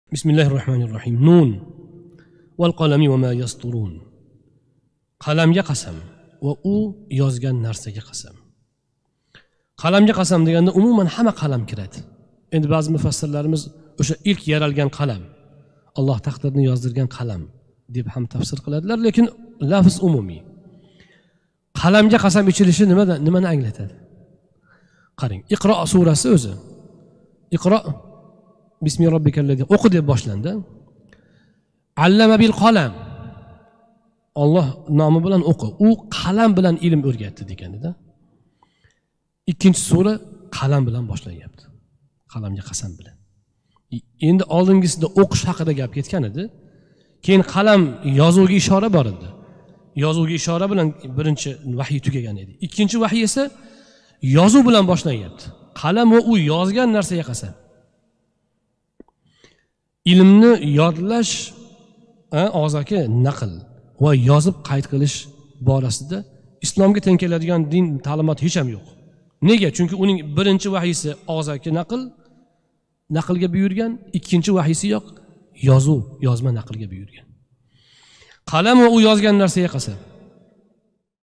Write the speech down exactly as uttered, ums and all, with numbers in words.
Bismillahirrohmanirrohim. Nun val qalami va ma yasturun. Qalamga qasam va u yozgan narsaga qasam. Qalamga qasam deganda umuman hamma qalam kiradi. Endi ba'zi mufassirlarimiz o'sha ilk yaralgan qalam, Alloh taqdirni yozdirgan qalam deb ham tafsir qiladilar, lekin lafz umumiy. Qalamga qasam ichilishi nimada nimani anglatadi? Qarang, Iqro surasi o'zi. Iqro Bismi robbikallazi o'qi deb boshlandi. Allama bil qalam. Alloh nomi bilan o'qi. U qalam bilan ilm o'rgatdi deganida. Ikkinchi sura qalam bilan boshlanyapti. Qalamga qasam bilan. Endi oldingisida o'qish haqida gap ketgan edi. Keyin qalam yozuvga ishora bor edi. Yozuvga ishora bilan birinchi vahiy tugagan edi. Ikkinchi vahiy esa yozuv bilan boshlanyapti. Qalam va u yozgan narsaga qasam. Ilmni yodlash, og'zaki naql va yozib qayd qilish borasida islomga teng keladigan din ta'limoti hech ham yo'q. Nega? Chunki uning birinchi vahiysi og'zaki naql, naqlga buyurgan, ikkinchi vahiysi yo'q, yozuv, yozma naqlga buyurgan. Qalam va u yozgan narsaga qasam.